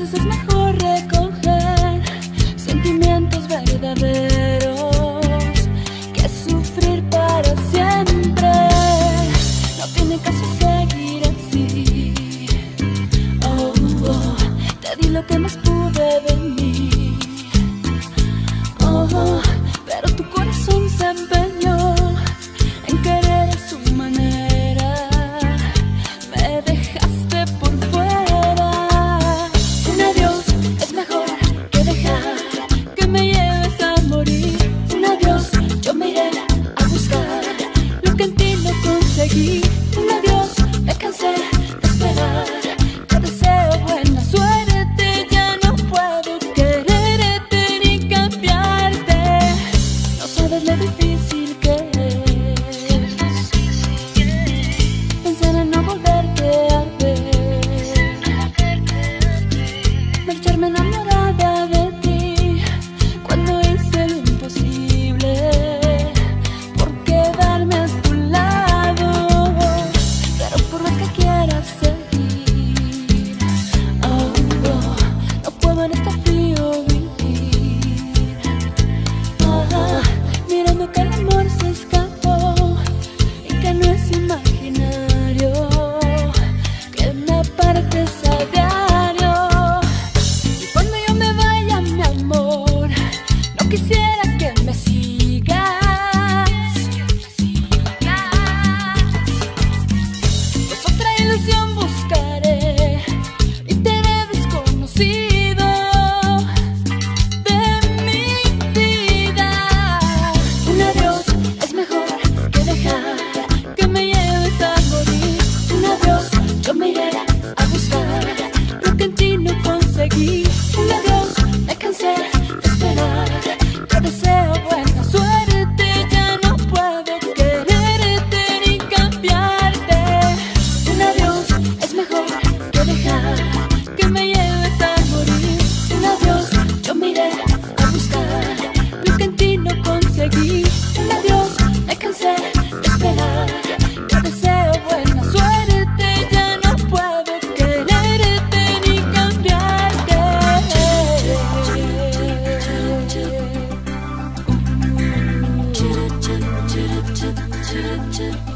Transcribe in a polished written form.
veces es mejor recoger sentimientos verdaderos que sufrir para siempre. No tiene caso seguir así. Oh, oh, te di lo que más pude de mí. Oh, oh, pero tu corazón se empeñó en querer a su manera. Me dejaste por fuera. Un adiós es mejor que dejar que me lleves a morir. Un adiós, yo me iré a buscar lo que en ti no conseguí. Un adiós, me cansé de esperar. Te deseo buena suerte, ya no puedo quererte ni cambiarte. No sabes lo difícil que es pensar en no volverte a ver, marcharme enamorada de ti cuando hice lo imposible por quedarme a tu lado. Pero por más que quieras seguir, oh, oh, no puedo en este frío vivir. Ah, mirando que el amor se escapó y que no es imaginario, que me apartes a diario. Y cuando yo me vaya, mi amor, no quisiera que me sigas. Pues otra ilusión buscaré y te haré desconocido de mi vida. Un adiós es mejor que dejar que me lleves a morir. Un adiós, yo me iré a buscar lo que en ti no conseguí. Un adiós, me cansé de esperar. Te deseo buena suerte, ya no puedo quererte ni cambiarte. Un adiós es mejor que dejar que me lleves a morir. Un adiós, yo me iré a buscar lo que en ti no conseguí. Un adiós, me cansé de esperar. Te deseo buena suerte, ya no puedo quererte ni cambiarte.